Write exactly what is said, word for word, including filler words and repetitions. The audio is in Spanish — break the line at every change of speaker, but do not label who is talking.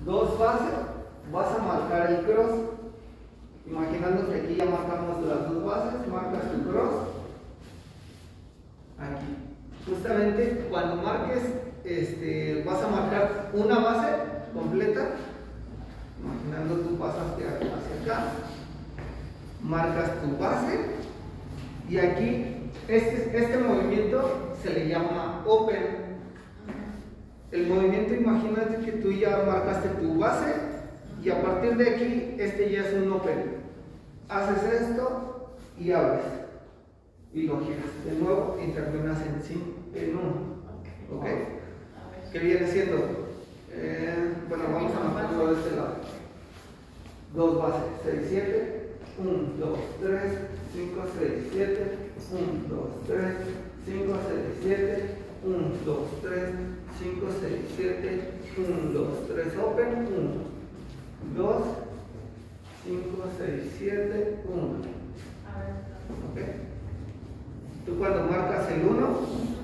dos bases, vas a marcar el cross. Imaginando que aquí ya marcamos las dos bases, marcas tu cross aquí. Justamente cuando marques, este, vas a marcar una base completa. Imaginando tú pasaste hacia acá, marcas tu base y aquí este, este movimiento se le llama open. El movimiento, imagínate que tú ya marcaste tu base y a partir de aquí este ya es un open. Haces esto y abres y lo giras de nuevo y terminas en sí, en uno. ¿Ok? ¿Qué viene siendo? Eh, bueno, vamos a marcarlo de este lado. Dos bases, seis, siete, uno, dos, tres, cinco, seis, siete, uno, dos, tres, cinco, seis, siete, uno, dos, tres, cinco, seis, siete, uno, dos, tres, open, uno, dos, cinco, seis, siete, uno. ¿Ok? Tú cuando marcas el uno,